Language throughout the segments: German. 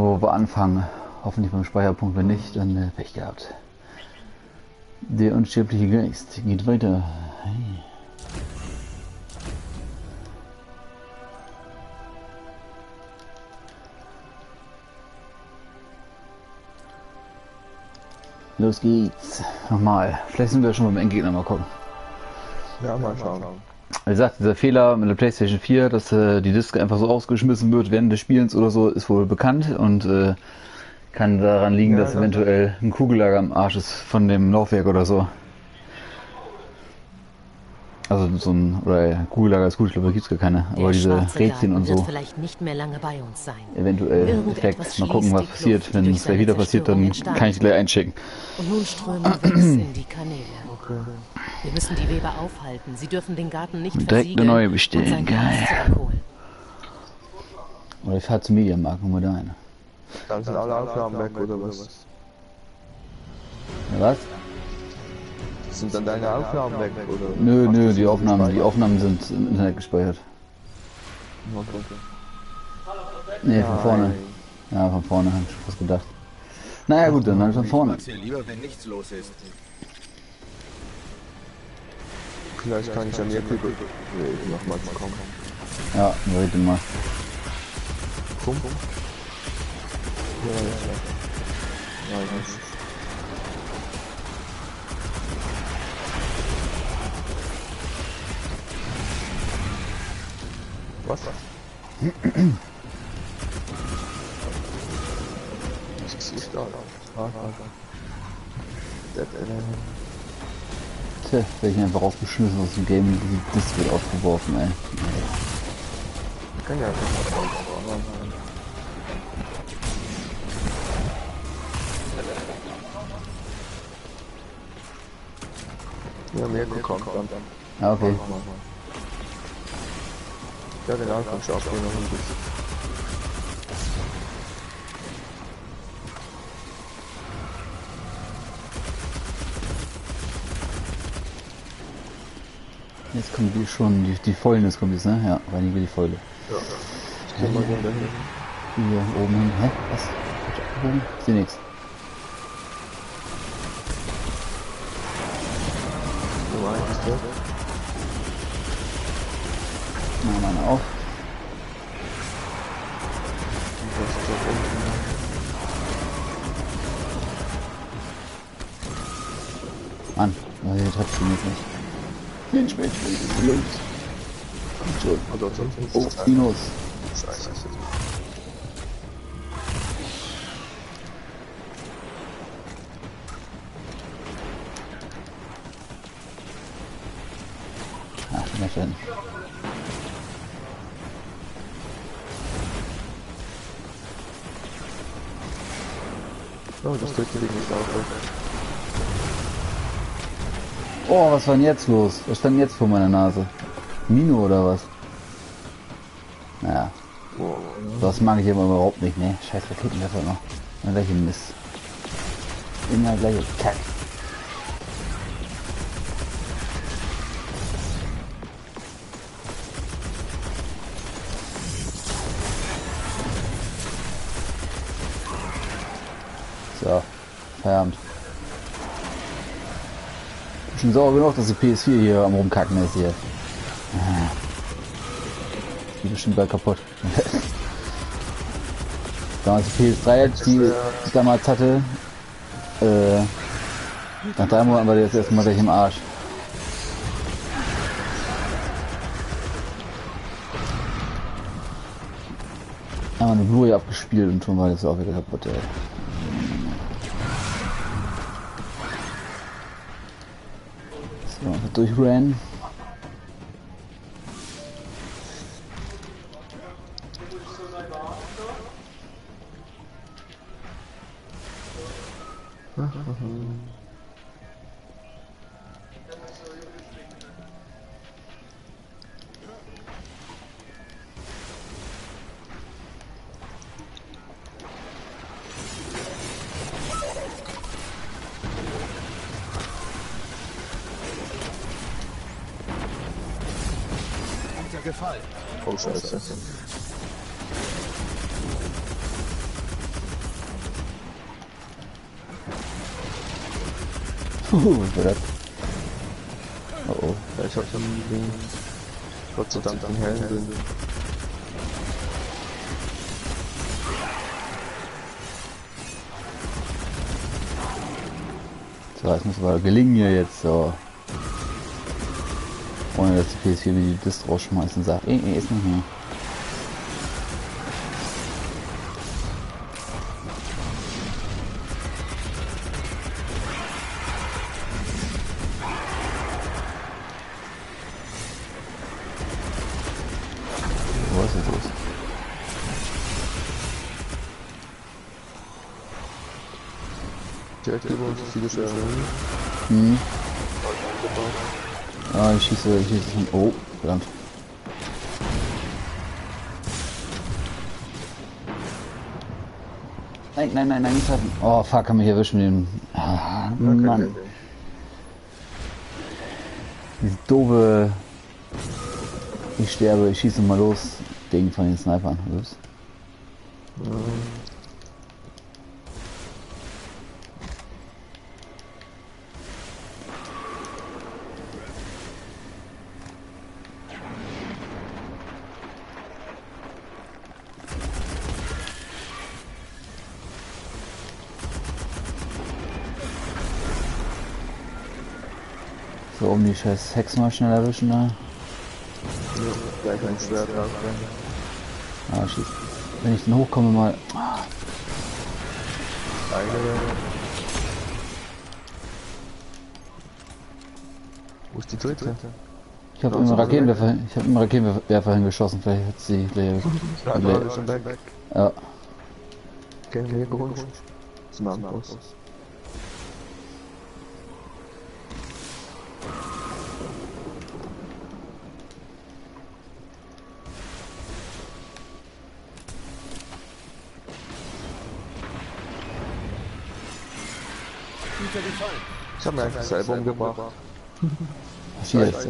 wo wir anfangen. Hoffentlich beim Speicherpunkt, wenn nicht, dann Pech gehabt. Der unsterbliche Geist geht weiter. Hey. Los geht's. Nochmal. Vielleicht sind wir schon beim Endgegner, mal gucken. Ja, mal schauen. Wie gesagt, dieser Fehler mit der PlayStation 4, dass die Disk einfach so ausgeschmissen wird während des Spielens oder so, ist wohl bekannt und kann daran liegen, dass eventuell ein Kugellager am Arsch ist von dem Laufwerk oder so. Also so ein Kugellager ist gut, ich glaube, da gibt es gar keine. Aber diese Rädchen und so. Vielleicht nicht mehr lange bei uns sein. Eventuell Effekt. Mal gucken, was passiert. Wenn es gleich wieder passiert, dann kann ich gleich einschicken. Und nun strömen Witz in die Kanäle. Okay. Wir müssen die Weber aufhalten. Sie dürfen den Garten nicht direkt eine neue bestellen. Geil. Zurückholen. Oder ich fahre zum Mediamarkt und mal da eine. Dann sind alle Aufnahmen weg, oder was? Ja, was? Sind dann deine Aufnahmen weg, oder? Nö, die Aufnahmen sind im Internet gespeichert. Okay. Nee, von vorne. Ja, von vorne, hab ich was gedacht. Naja gut, dann von vorne. Lieber, wenn nichts los ist. Vielleicht kann ich an ihr nochmal kommen. Ja, rede mal. Komm. Ja, nein, nicht. Was? Was ist da? Tja, werde ich einfach rausgeschmissen aus dem Game, die Disk wird aufgeworfen, ey. Kann ja einfach ja, mehr kommt dann. Ja, okay. Ja, den Anfang schafft ihr noch ein bisschen. Jetzt kommt die schon, die Fäulen, jetzt kommt jetzt, ne? Ja, reinigen wir die Fäule. Ja. Ich geh mal hier oben hin. Hä? Was? Ich seh nix. Machen wir eine auf. Mann, die Treppe jetzt nicht. Mensch, links. Oh, Minus. Scheiße. Ach, na schön. Oh, das drückt die nicht auf. Oh, was war denn jetzt los? Was stand jetzt vor meiner Nase? Mino oder was? Naja. Das mag ich aber überhaupt nicht, ne? Scheiß Raketenwerfer noch. Na, gleiche Mist. Immer gleiche Kack. So, Feierabend. Schon sauer genug, dass die PS4 hier am rumkacken ist hier. Die ist bestimmt bald kaputt. Damals die PS3, die ich damals hatte, nach 3 Monaten war die jetzt erstmal gleich im Arsch. Einmal eine Blu-ray abgespielt und schon war das auch wieder kaputt, ey. So, durchrennen. Gefallen. Oh, Scheiße. Was war das? Oh oh. Ja, ich hab schon den Gott sei Dank den Helm drin. So, das muss aber gelingen hier jetzt so. Ohne dass die PS4 wie die Dist rausschmeißen und sagt, ist nicht mehr. Was ist das? Direkt über uns viele Scheren. Hm. Ah, ich schieße von... Oh, verdammt. Nein, nicht treffen. Oh, fuck, kann mich erwischen mit dem... Ah, Mann. Dieses doofe... Ich sterbe, ich schieße mal los. Ding von den Snipern. Ups. So, um die scheiß Hex mal schnell erwischen da. Ja, gleich ein Schwert da. Ah, schieß. Wenn ich dann hochkomme mal. Wo ist die dritte? Ich habe immer Raketenwerfer hingeschossen, vielleicht hat sie gleich. Ja, da ist schon weg. Ja. Gehen wir hier gerutscht. Zum Amboss. Ich hab mir einfach selber umgebracht. Was hier jetzt?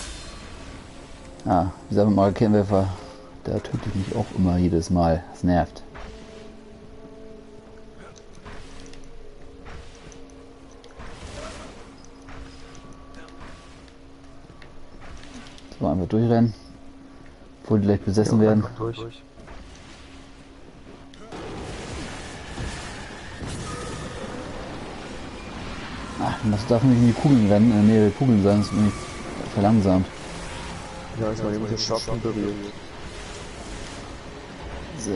Ah, dieser Raketenwerfer, der tötet mich auch immer jedes Mal. Das nervt. So, einfach durchrennen. Bevor die gleich besessen werden. Ach, das darf nicht in die Kugeln rennen, in der Nähe der Kugeln sein, sonst bin ich verlangsamt. Ja, ist mal jemand den Schatten berührt. So.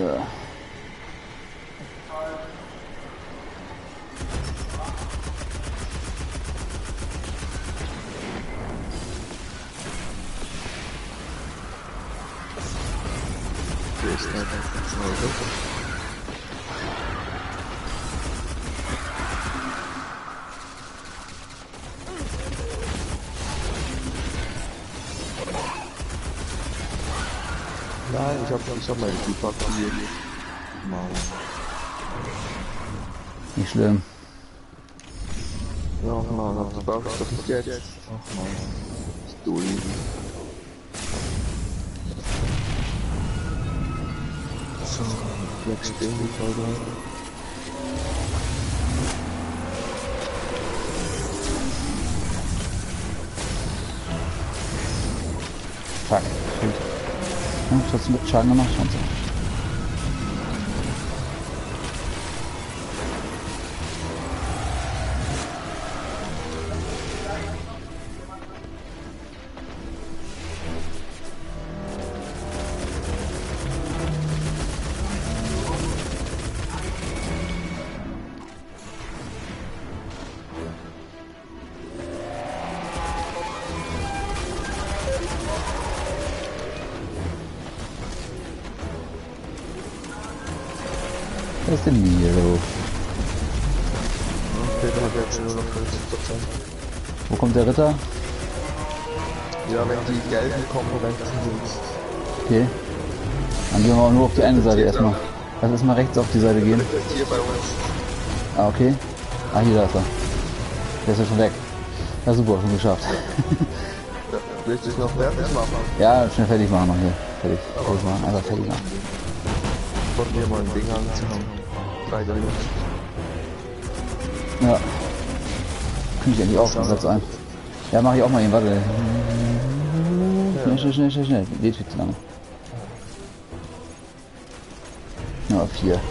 Nein, ich hab meine Super hier. Nicht schlimm. Ja, Mann, das brauch ich doch nicht jetzt. Ach man, ist dumm. So, jetzt stehen die Folge. Fuck, gut. Ja, trotzdem mit Schaden gemacht, schon so. Was ist denn hier los? Okay, dann hat er jetzt nur noch 50%. Wo kommt der Ritter? Ja, wenn die gelben Komponenten sind. Okay. Dann gehen wir auch nur auf die eine Seite erstmal. Lass erstmal rechts auf die Seite gehen. Hier bei uns. Ah, okay. Ah, hier, da ist er. Der ist ja schon weg. Ja, super, schon geschafft. Willst du es noch fertig machen? Ja, schnell fertig machen noch hier. Fertig. Fertig machen, einfach fertig machen. Von mir mal ein Ding anzuhauen. 3 Minuten. Ja. fühle ich eigentlich auch, das halt so ein. Ja, mache ich auch mal eben, warte. Schnell. Lädt viel zu lange. Ja, 4.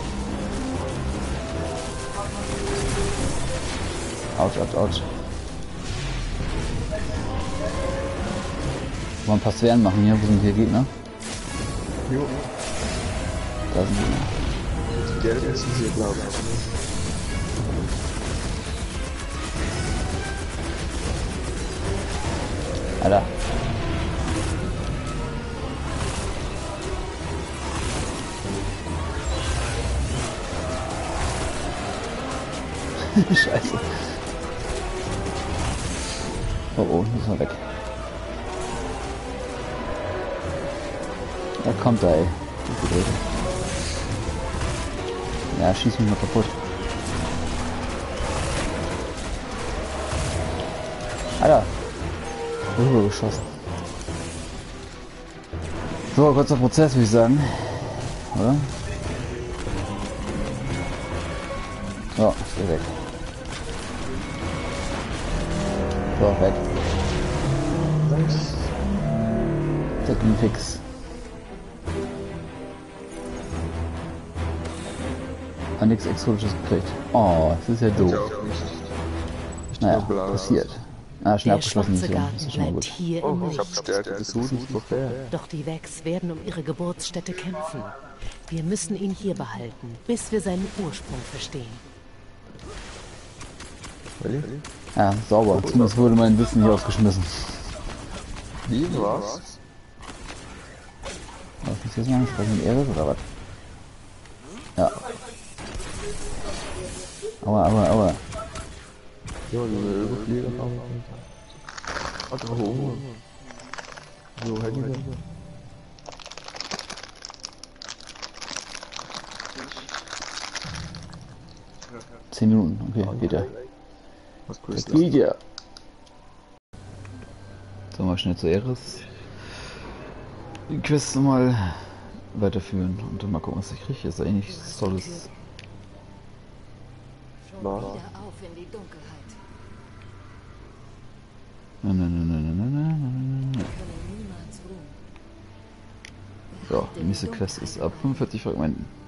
Autsch. Wollen wir ein paar Sphären machen hier? Wo sind hier Gegner? Jo. Da sind Gegner. Die gelben sind hier, glaube ich. Alter. Scheiße. Oh, müssen wir weg. Da kommt er, ey. Ja, schieß mich mal kaputt. Alter. Geschossen. So, kurzer Prozess, würde ich sagen. Oder? So, ist der weg. So, weg. Das ging fix. Nichts Exotisches gekriegt. Oh, das ist ja doof. Naja, passiert. Ah, schnell abgeschlossen. Das ist schon mal gut. Hier Oh, im ich hab Licht. Stärke des Hudens befehlt. Doch die Vex werden um ihre Geburtsstätte kämpfen. Wir müssen ihn hier behalten, bis wir seinen Ursprung verstehen. Ja, sauber. Zumindest wurde mein Wissen hier ausgeschmissen. Wie, was? Was ist jetzt machen? Sprechen mit Eris oder was? Ja. Aua. Ja, diese Überflieger haben. Hat er Hunger. So, hätte ich. 10 Minuten, okay, geht ja. Was Das kostet geht ja. So, mal schnell zu Eris. Die Quest mal weiterführen und dann mal gucken, was ich kriege. Ist eigentlich nichts Tolles. Was? Wieder auf in die Dunkelheit. Na. Wir können niemals ruhen. So, die nächste Quest ist ab 45 Fragmenten.